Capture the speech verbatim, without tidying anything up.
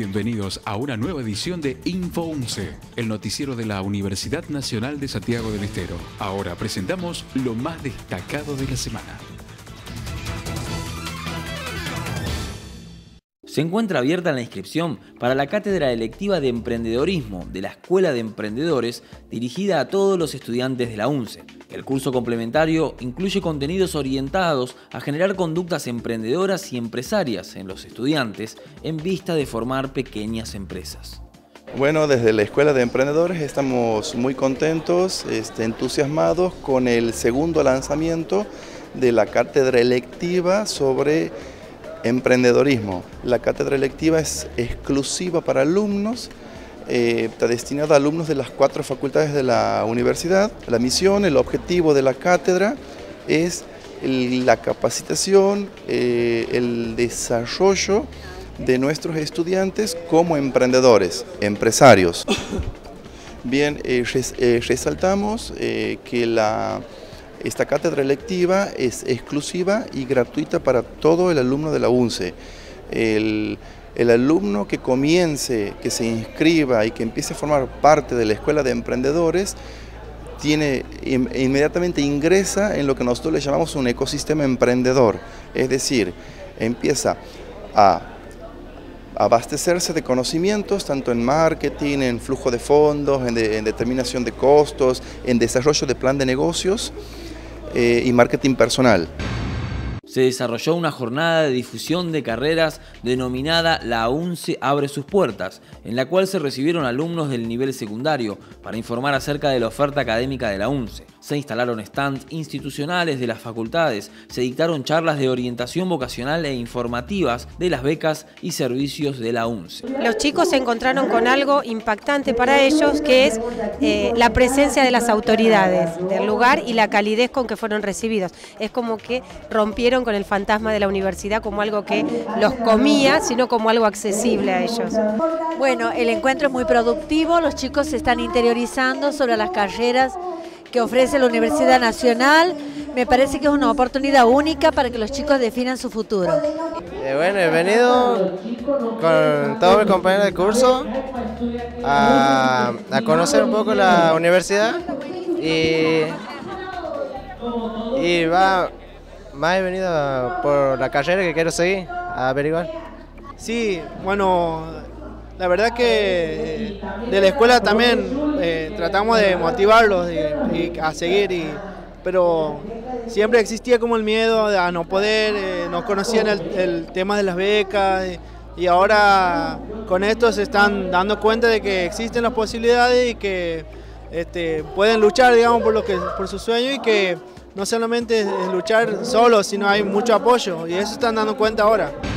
Bienvenidos a una nueva edición de Info once, el noticiero de la Universidad Nacional de Santiago del Estero. Ahora presentamos lo más destacado de la semana. Se encuentra abierta la inscripción para la cátedra electiva de emprendedorismo de la Escuela de Emprendedores dirigida a todos los estudiantes de la UNCE. El curso complementario incluye contenidos orientados a generar conductas emprendedoras y empresarias en los estudiantes en vista de formar pequeñas empresas. Bueno, desde la Escuela de Emprendedores estamos muy contentos, este, entusiasmados con el segundo lanzamiento de la cátedra electiva sobre emprendedorismo. La cátedra electiva es exclusiva para alumnos, eh, está destinada a alumnos de las cuatro facultades de la universidad. La misión, el objetivo de la cátedra es el, la capacitación, eh, el desarrollo de nuestros estudiantes como emprendedores, empresarios. Bien, eh, res, eh, resaltamos eh, que la Esta cátedra electiva es exclusiva y gratuita para todo el alumno de la UNCE. El, el alumno que comience, que se inscriba y que empiece a formar parte de la Escuela de Emprendedores, tiene, inmediatamente ingresa en lo que nosotros le llamamos un ecosistema emprendedor. Es decir, empieza a abastecerse de conocimientos, tanto en marketing, en flujo de fondos, en, de, en determinación de costos, en desarrollo de plan de negocios, Eh, y marketing personal. Se desarrolló una jornada de difusión de carreras denominada La UNCE abre sus puertas, en la cual se recibieron alumnos del nivel secundario para informar acerca de la oferta académica de la UNCE. Se instalaron stands institucionales de las facultades, se dictaron charlas de orientación vocacional e informativas de las becas y servicios de la UNCE. Los chicos se encontraron con algo impactante para ellos, que es eh, la presencia de las autoridades del lugar y la calidez con que fueron recibidos. Es como que rompieron con el fantasma de la universidad como algo que los comía, sino como algo accesible a ellos. Bueno, el encuentro es muy productivo, los chicos se están interiorizando sobre las carreras que ofrece la Universidad Nacional. Me parece que es una oportunidad única para que los chicos definan su futuro. Eh, bueno, he venido con todos mis compañeros de curso a, a conocer un poco la universidad y, y va, más he venido por la carrera que quiero seguir, a averiguar. Sí, bueno, la verdad que de la escuela también eh, tratamos de motivarlos y, y a seguir, y, pero siempre existía como el miedo a no poder, eh, no conocían el, el tema de las becas y, y ahora con esto se están dando cuenta de que existen las posibilidades y que este, pueden luchar, digamos, por, lo que, por su sueño, y que no solamente es luchar solo, sino hay mucho apoyo, y eso están dando cuenta ahora.